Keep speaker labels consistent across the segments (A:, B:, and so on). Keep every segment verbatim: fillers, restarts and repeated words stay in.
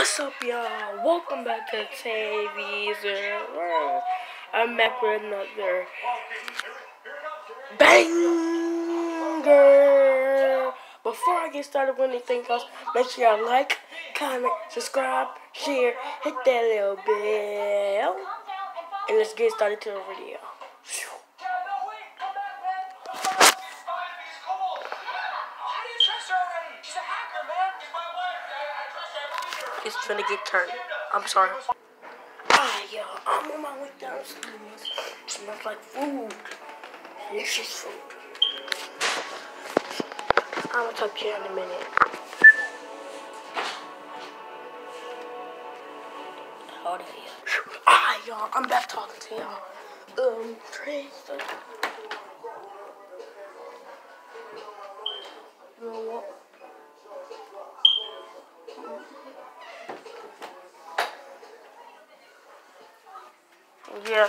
A: What's up, y'all? Welcome back to T V Zero. I'm back with another banger. Before I get started with anything else, make sure y'all like, comment, subscribe, share, hit that little bell, and let's get started to the video. It's finna get turned. I'm sorry. Ah, yo, I'm on my way downstairs. Smells like food. Delicious food. I'm gonna talk to you in a minute. Hold on, yeah. Ah, y'all, I'm back talking to y'all. Um, train stuff. You know what? Yes.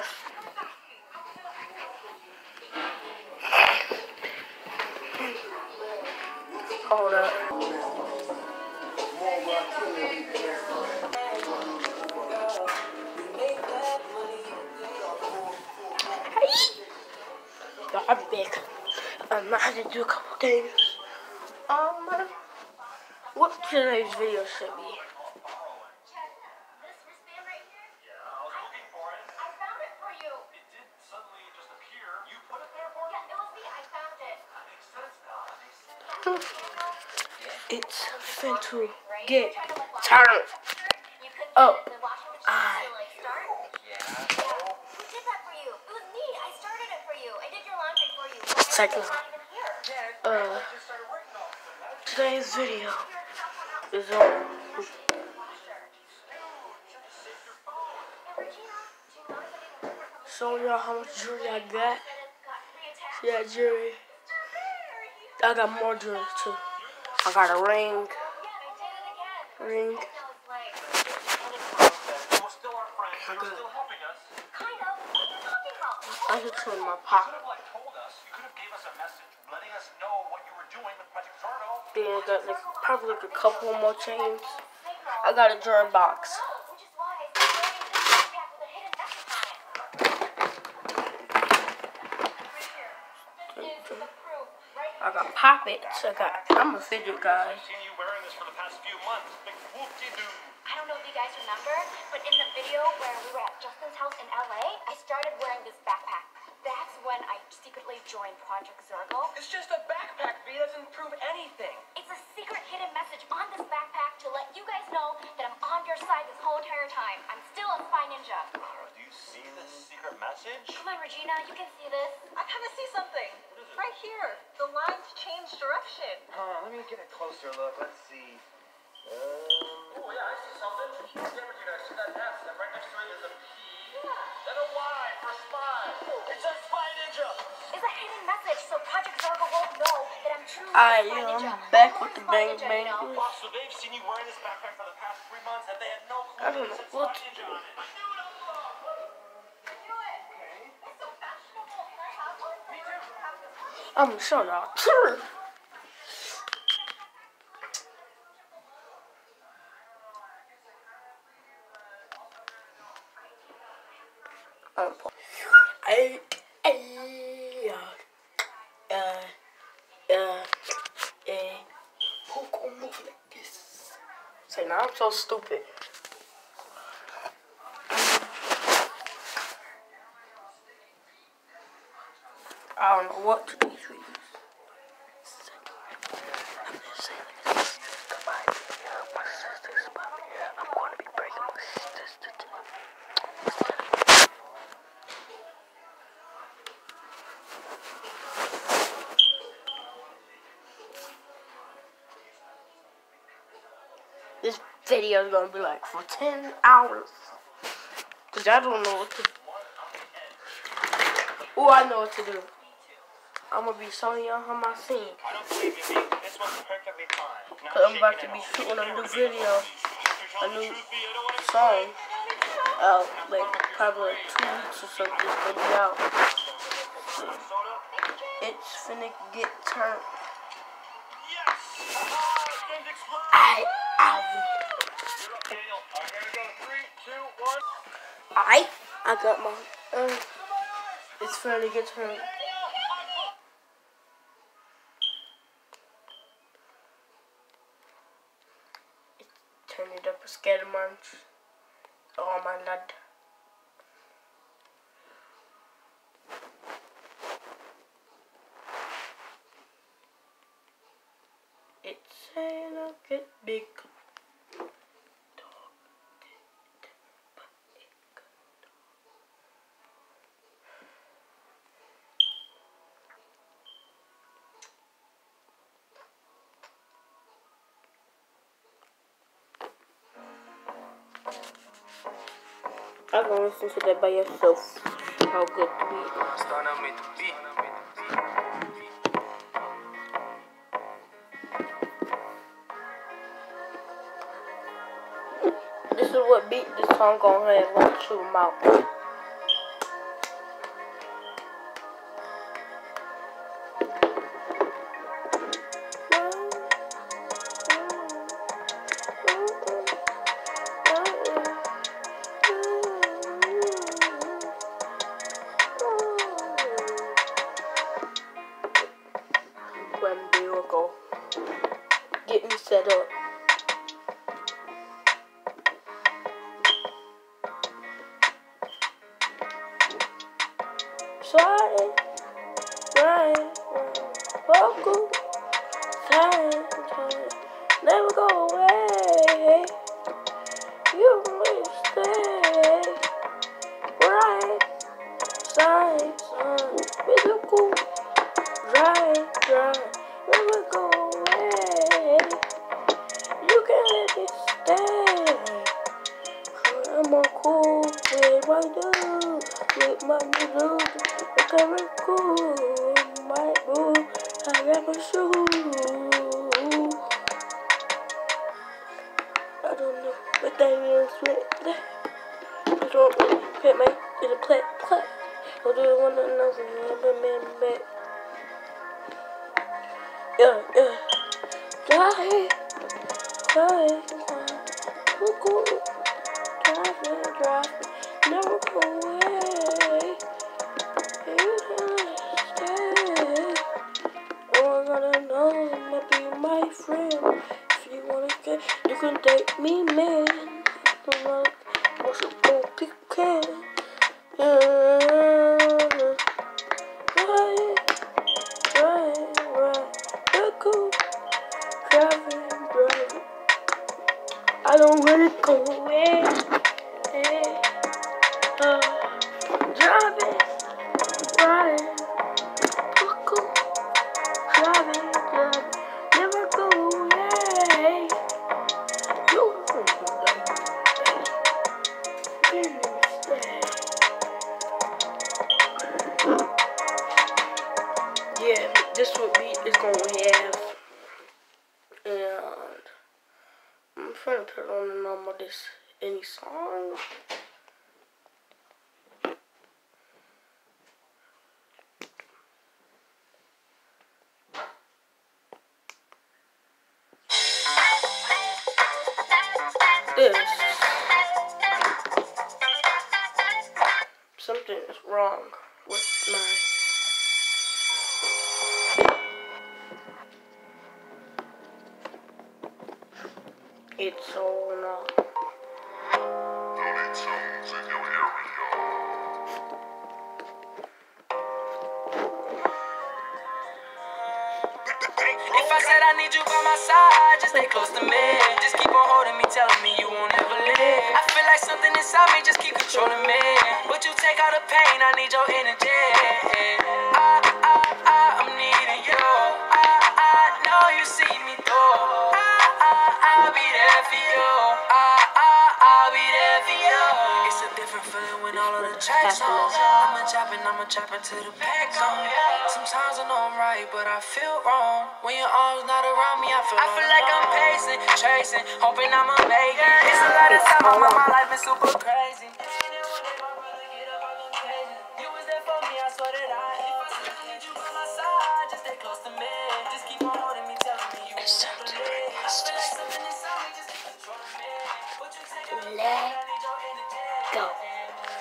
A: Hold up. Hey! Yo, I'm back. Um, I had to do a couple things. Um, what today's video should be? It's fin to get turned up. I Second. Uh, today's video is on. Show y'all how much jewelry I got. See that jewelry? I got more jewelry too. I got a ring. Ring. I got. I just put in my pocket. Then I got like probably like a couple more chains. I got a jewelry box. I got poppets. I got. I'm a fidget guy.
B: I don't know if you guys remember, but in the video where we were at Justin's house in L A, I started wearing this backpack. That's when I secretly joined Project Zergo.
C: It's just a backpack, V. It doesn't prove anything.
B: It's a secret hidden message on this backpack to let you guys know that I'm on your side this whole entire time. I'm still a spy ninja.
D: Kara, do you see this secret message?
B: Come on, Regina, you can see this.
E: I kind of see something. Right here. The lines change direction.
C: Huh, let me get a closer look. Let's see. Um...
D: Oh, yeah, I see something. Yeah, Regina, I see that S, and right next to it is a P, then a Y for spy. It's a spy ninja.
B: It's a hidden message, so Project Zergo won't know that I'm truly
A: Alright,
B: a spy
A: yo,
B: ninja.
A: I'm back with the
B: Spy
A: bang
B: ninja,
A: bang.
B: you know?
D: Wow, so they've seen you wearing this backpack for the past three months, and they had no clue
A: I don't
D: that
A: know
D: it said
A: what
D: spy
A: to
D: ninja
A: do.
D: on it. I knew it all along.
A: I'm gonna show y'all. Um, I, I, uh, uh, uh, who gon' move like this? Say, now I'm so stupid. I don't know what to do. I'm just saying like this. Goodbye. My sister's puppy. I'm gonna be breaking my sister's today. This video is gonna be like for ten hours. Cause I don't know what to do. Oh, I know what to do. I'm gonna be showing y'all how my scene.
D: I don't believe you, B. This one's perfectly fine. Not
A: Cause I'm about to
D: shaking
A: be
D: at all.
A: shooting a
D: Here,
A: new
D: B.
A: video, a new song. Out like probably like two weeks or something. It's gonna be out. It's finna get turned.
D: Yes!
A: I, I. I I got my. Uh, it's finally get turned. Turn it up a scatter munch. Oh my lord. It's saying I'll get big. I'm gonna listen to that by yourself. How good the beat is.
D: Starting out with the beat.
A: This is what beat this song gonna have when I chew them out. When Bill go get me set up. Sorry, right, welcome, time, time, never go away. You will stay, right, side, side, physical, right, right, never go away. You can let me stay. I'm a cool with my dude, with my new dude. Look at me cool, my boo, I got my shoe. I don't know what that means with that. I don't know. Play my, is it play, play. I'll do it one another, man, man. Yeah, yeah. Drive, drive, drive, cool. Drive, drive, never go away. You can stay. Oh, I gotta know, I'ma be my friend. If you wanna get, you can date me, man. I'm like, what's a go pick can? Yeah. Right, right, right. Look cool. Driving, driving. I don't wanna go away. Hey, uh, driving, riding, cool, driving, driving, never go away. You stay. Yeah, this will be is gonna have, and I'm trying to put on the number this any song. This something is wrong with my it's on uh,
D: If I said I need you by my side, just stay close to me. Just keep on holding me, telling me you won't ever leave. I feel like something inside me just keep controlling me. But you take all the pain, I need your energy. I, I, I, I'm needing you. I, I know you see me through. I, I, I'll be there for you. I, I, I'll be there for you. It's a different feeling when all of the tracks on. I'ma chopping, I'ma chopping till the back on. Sometimes I know I'm right, but I feel wrong. When your arms not around me, I feel I feel like I'm pacing, tracing, hoping I'ma make it. It's a lot of time, my, my life is super crazy. You was there for me, I swear that I need you by my side. Just stay close to me. Just keep on holding me, telling me you won't ever leave. I feel like something inside me just keep controlling me. But you take all the pain, I need your energy.
A: go.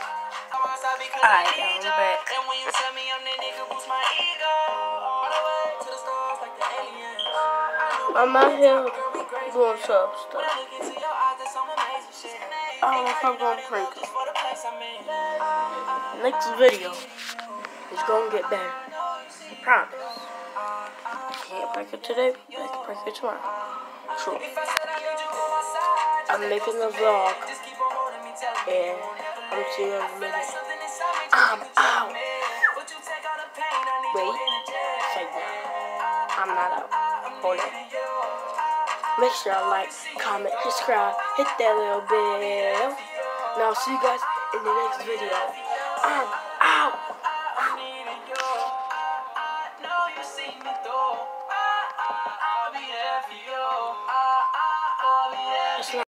A: Alright, I'm back.
D: And when you tell me I'm that nigga, boost my ego. All the way to the stars like the aliens.
A: I'm out here doing some stuff.
D: Look into your eyes, that's some amazing shit.
A: I don't know if I'm gonna prank it.
D: For the place I'm in.
A: Next video is gonna get better. Promise. Can't prank it today, but I can prank it tomorrow. True. I'm making a vlog, and I'm seeing you in a minute. I'm out. Wait, say that. I'm not out. Hold on. Make sure you like, comment, subscribe, hit that little bell. Now I'll see you guys in the next video. I'm out. It's not